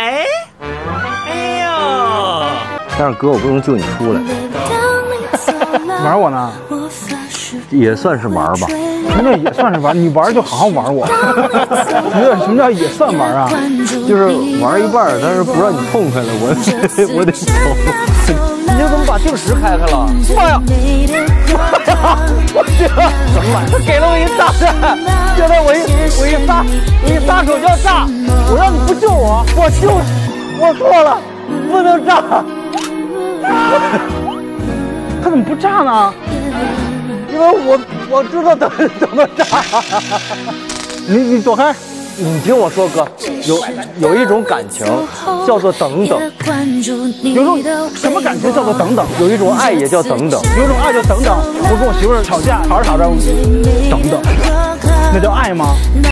哎呦！ 但是哥，我不能救你出来。 玩我呢？ 也算是玩吧。 什么叫也算是玩？你玩就好好玩我。什么叫也算玩啊？ 就是玩一半，但是不让你痛快了，我得走。 你怎么把定时开开了？ 妈呀！ 我去，怎么办？他给了我一炸弹，现在我一撒手就要炸，我让你不救我，我错了，不能炸。 他怎么不炸呢？ 因为我知道怎么炸。 你躲开。 你听我说，哥，有一种感情叫做等等， 有种什么感情叫做等等？ 有一种爱也叫等等， 有一种爱叫等等。我跟我媳妇儿吵架，吵着等等，那叫爱吗？